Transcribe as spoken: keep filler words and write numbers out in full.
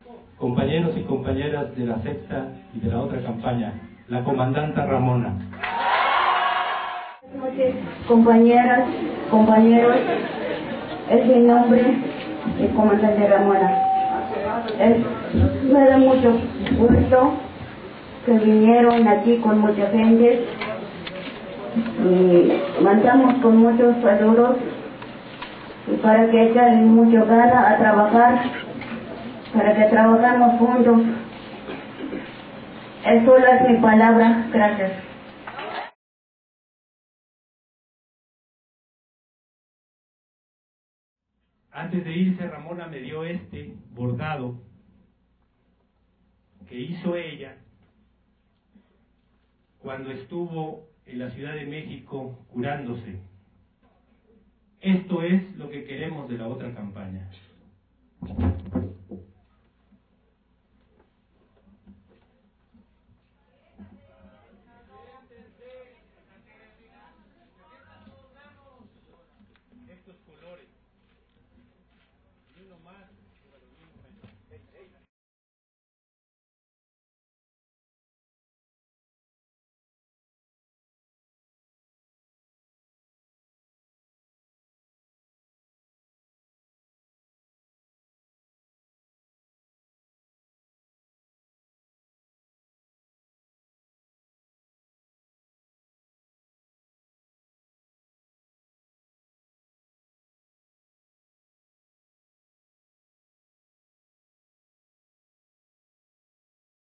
compañeros y compañeras de la sexta y de la otra campaña, la comandanta Ramona. Buenas noches, compañeras, compañeros. Es mi nombre, el comandante Ramona. Es, me da mucho gusto que vinieron aquí con mucha gente y mandamos con muchos saludos y para que echen mucho gana a trabajar, para que trabajemos juntos. Eso es mi palabra. Gracias. Antes de irse, Ramona me dio este bordado que hizo ella cuando estuvo en la Ciudad de México curándose. Esto es lo que queremos de la otra campaña.